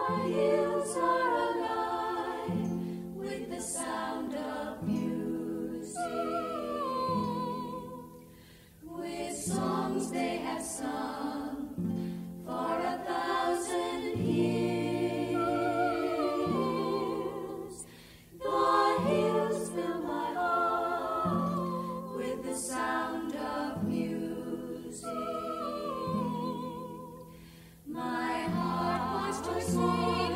hills are alive with the sound of music, with songs they have sung for 1,000 years. The hills fill my heart with the sound of music. My heart wants to sing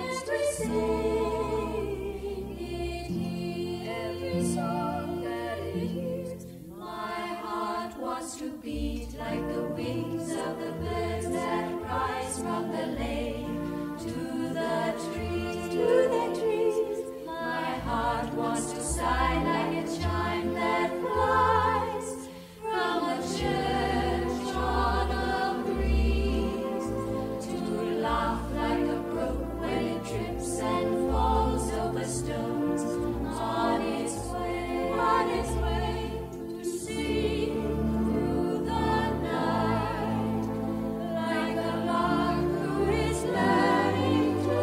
every song that it hears. My heart wants to beat like the wings of the birds that rise from the lake to the trees. My heart wants to sigh like a chime that flies from a church on a breeze, to laugh like a brook when it trips and falls over stones, on its way to sing through the night, like a lark who is learning to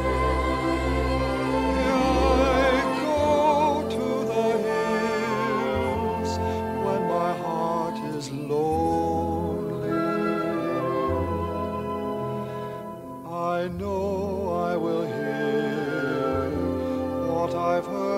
I go to the hills when my heart is lonely. I know I will hear what I've heard